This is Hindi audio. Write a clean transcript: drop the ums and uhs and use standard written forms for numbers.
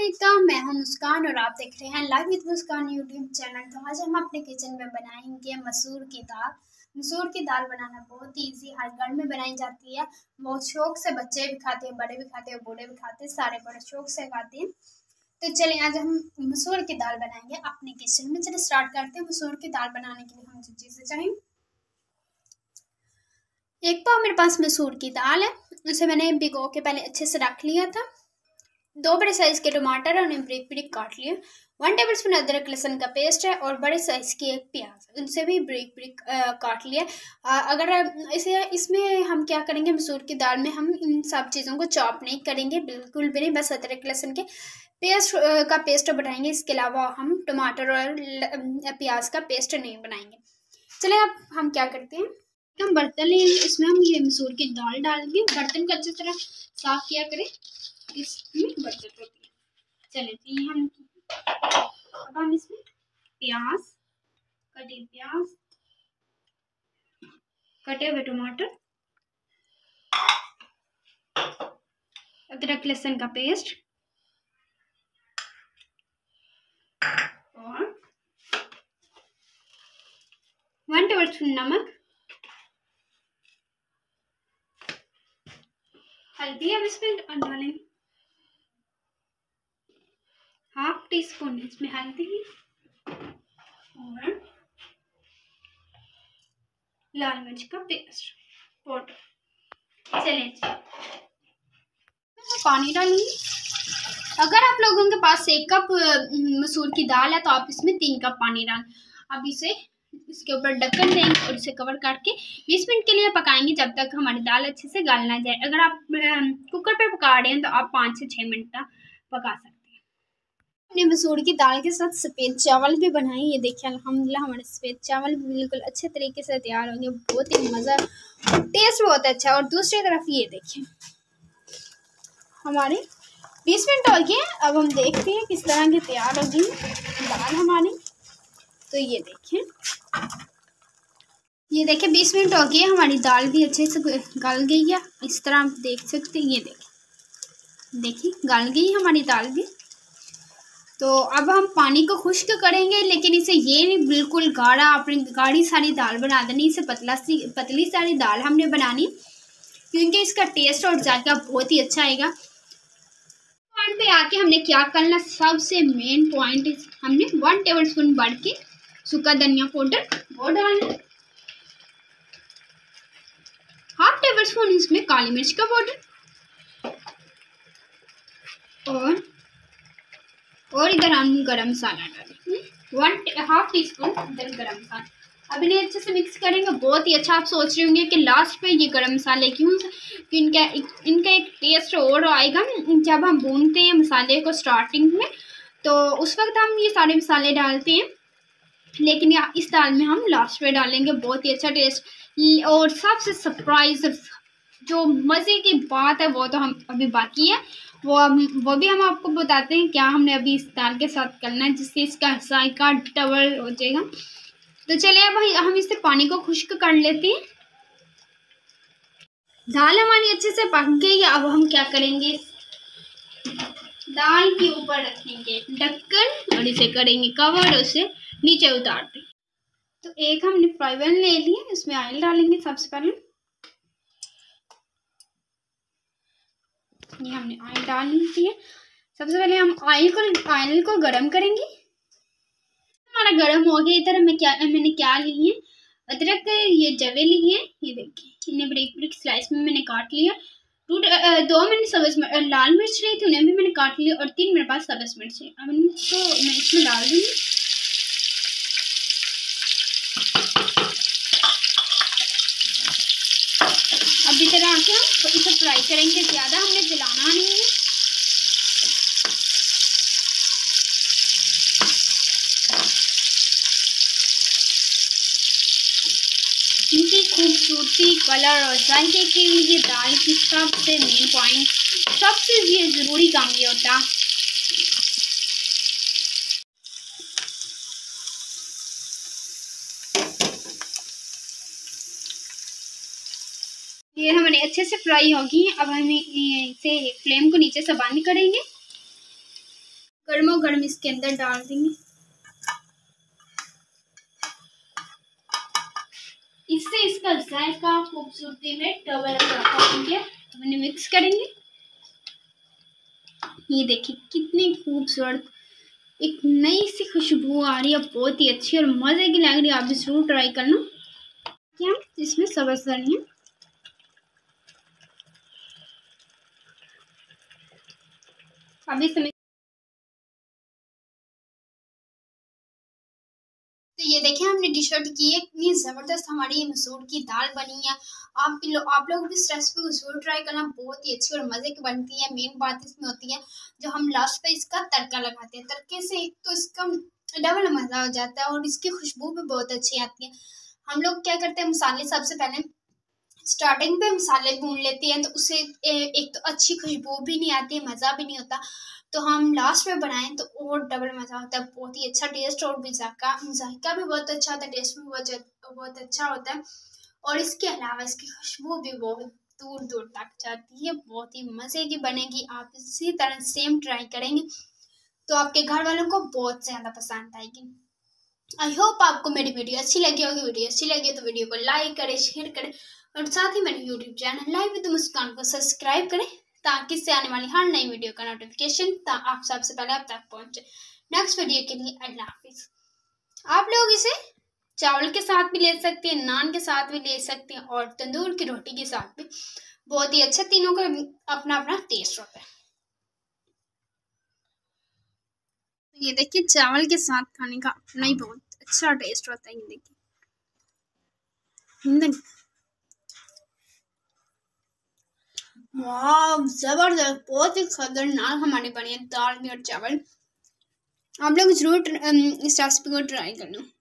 अस्सलाम, मैं हूं मुस्कान और आप देख रहे हैं live with Muskan YouTube channel. तो आज हम अपने किचन में बनाएंगे मसूर की दाल। मसूर की दाल बनाना बहुत ही ईजी, हर घर में बनाई जाती है। बहुत शौक से बच्चे भी खाते हैं, बड़े भी खाते हैं, बूढ़े भी खाते हैं, सारे बड़े शौक से खाते हैं। तो चलिए आज हम मसूर की दाल बनाएंगे अपने किचन में। चलिए स्टार्ट करते हैं। मसूर की दाल बनाने के लिए हमें जो चीज़ें चाहिए, एक पाव मेरे पास मसूर की दाल है, उसे मैंने भिगो के पहले अच्छे से रख लिया था। 2 बड़े साइज के टमाटर और उन्हें ब्रिक ब्रिक काट लिए। 1 टेबलस्पून अदरक लहसुन का पेस्ट है और बड़े साइज की एक प्याज, उनसे भी ब्रिक ब्रिक काट लिए। अगर इसमें हम क्या करेंगे, मसूर की दाल में हम इन सब चीज़ों को चॉप नहीं करेंगे, बिल्कुल भी नहीं, बस अदरक लहसुन के पेस्ट का पेस्ट बनाएंगे। इसके अलावा हम टमाटर और प्याज का पेस्ट नहीं बनाएंगे। चलिए अब हम क्या करते हैं, हम बर्तन लेंगे, इसमें हम ये मसूर की दाल डालेंगे। बर्तन को अच्छी तरह साफ किया करें, इसमें बचत होती है। चलिए जी, अब हम इसमें प्याज, कटे हुए टमाटर, अदरक लहसुन का पेस्ट और 1 टेबलस्पून नमक, हल्दी अब इसमें डालेंगे, ½ टीस्पून इसमें हल्दी और लाल मिर्च का पेस्ट पाउडर। चलिए पानी डालेंगे। अगर आप लोगों के पास 1 कप मसूर की दाल है तो आप इसमें 3 कप पानी डालें। अब इसके ऊपर ढक्कन देंगे और इसे कवर करके 20 मिनट के लिए पकाएंगे, जब तक हमारी दाल अच्छे से गल ना जाए। अगर आप कुकर पे पका रहे हैं तो आप 5 से 6 मिनट तक पका सकते हैं। हमने मसूर की दाल के साथ सफ़ेद चावल भी बनाए। ये देखिए अल्हम्दुलिल्लाह हमारे सफ़ेद चावल भी बिल्कुल अच्छे तरीके से तैयार होंगे, बहुत ही मज़ा, टेस्ट बहुत अच्छा। और दूसरी तरफ ये देखिए हमारे 20 मिनट हो गए। अब हम देखते हैं किस तरह की तैयार होगी दाल हमारी। तो ये देखिए 20 मिनट हो गए, हमारी दाल भी अच्छे से गल गई है। इस तरह आप देख सकते हैं, ये देखिए गल गई हमारी दाल भी। तो अब हम पानी को खुश्क करेंगे, लेकिन इसे ये नहीं बिल्कुल गाढ़ा, अपनी गाढ़ी सारी दाल बना देनी, इसे पतली सारी दाल हमने बनानी, क्योंकि इसका टेस्ट और जायका बहुत ही अच्छा आएगा। पॉइंट पे आके हमने क्या करना, सबसे मेन पॉइंट, हमने 1 टेबलस्पून बढ़ के सूखा धनिया पाउडर वो डालना, ½ टेबलस्पून इसमें काली मिर्च का पाउडर और इधर हम गरम मसाला डालेंगे, ½ टीस्पून इधर गरम मसाला। अब इन्हें अच्छे से मिक्स करेंगे, बहुत ही अच्छा। आप सोच रहे होंगे कि लास्ट पे ये गरम मसाले क्यों, कि इनका एक टेस्ट और आएगा जब हम भूनते हैं मसाले को स्टार्टिंग में, तो उस वक्त हम ये सारे मसाले डालते हैं, लेकिन इस दाल में हम लास्ट में डालेंगे। बहुत ही अच्छा टेस्ट। और सबसे सरप्राइज जो मज़े की बात है वो तो हम अभी बाकी है, वो भी हम आपको बताते हैं क्या हमने अभी इस दाल के साथ करना है, जिससे इसका जायका डबल हो जाएगा। तो चलिए अब हम इससे पानी को खुश्क कर लेते हैं। दाल हमारी अच्छे से पक गई है। अब हम क्या करेंगे, दाल के ऊपर रखेंगे ढक्कन और इसे करेंगे कवर और उसे नीचे उतार देंगे। तो एक हमने फ्राई पैन ले लिया, इसमें ऑयल डालेंगे। सबसे पहले ये हमने ऑयल डाल ली है। सबसे पहले हम ऑयल को गरम करेंगे। हमारा गरम हो गया। इधर मैंने क्या ली है, अदरक के ये जवे लिए हैं, ये देखिए इन्हें ब्रिक ब्रिक स्लाइस में मैंने काट लिया। 2 मैंने लाल मिर्च ली थी, उन्हें भी मैंने काट लिया, और 3 मेरे पास सब्ज मिर्च है। अब इनको मैं इसमें डाल दूंगी। अब इस तरह से हम इसे फ्राई करेंगे, ज़्यादा हमने जलाना नहीं है। इनकी खूबसूरती, कलर और जायके के लिए दाल की सबसे मेन पॉइंट, सबसे ये ज़रूरी काम ये होता। ये हमारे अच्छे से फ्राई होगी। अब हम इसे फ्लेम को नीचे से बंद करेंगे गर्मो गर्म इसके अंदर डाल देंगे। इससे इसका जायका खूबसूरती में डबल इजाफा होंगे। तो मैंने मिक्स करेंगे। ये देखिए कितनी खूबसूरत एक नई सी खुशबू आ रही है, बहुत ही अच्छी और मजे की लग रही है। आप भी जरूर ट्राई करना। क्या इसमें सब्ज करनी है। अभी समय तो ये देखिए हमने डिश आउट की है। इतनी ज़बरदस्त हमारी मसूर की दाल बनी है। आप लोग भी इस रेसिपी को जरूर ट्राई करना, बहुत ही अच्छी और मज़े की बनती है। मेन बात इसमें होती है जो हम लास्ट पे इसका तड़का लगाते हैं। तड़के से एक तो इसका डबल मज़ा हो जाता है और इसकी खुशबू भी बहुत अच्छी आती है। हम लोग क्या करते हैं, मसाले सबसे पहले स्टार्टिंग पे मसाले भून लेते हैं तो उससे एक तो अच्छी खुशबू भी नहीं आती है, मज़ा भी नहीं होता। तो हम लास्ट में बनाएं तो और डबल मज़ा होता है, बहुत ही अच्छा टेस्ट और भी जायका भी बहुत अच्छा होता है, टेस्ट भी बहुत अच्छा होता है। और इसके अलावा इसकी खुशबू भी बहुत दूर दूर तक जाती है, बहुत ही मज़े की बनेगी। आप इसी तरह सेम ट्राई करेंगे तो आपके घर वालों को बहुत ज़्यादा पसंद आएगी। आई होप आपको मेरी वीडियो अच्छी लगी होगी। वीडियो अच्छी लगी तो वीडियो को लाइक करें, शेयर करें और साथ ही मेरे YouTube channel live with Muskan को सब्सक्राइब करें ताकि इससे आने वाली हर नई वीडियो का नोटिफिकेशन आप सबसे पहले आप तक पहुंचे। नेक्स्ट वीडियो के लिए अल्लाह हाफिज। आप लोग इसे चावल के साथ भी ले सकते हैं, नान के साथ भी ले सकते हैं और तंदूर की रोटी के साथ भी। बहुत ही अच्छा, तीनों का अपना अपना टेस्ट होता है। ये देखिए चावल के साथ खाने का अपना ही बहुत अच्छा टेस्ट होता है। ये देखिए वाह जबरदस्त, बहुत ही खतरनाक हमारे बने दाल भी और चावल। आप लोग जरूर इस रेसिपी को ट्राई करना।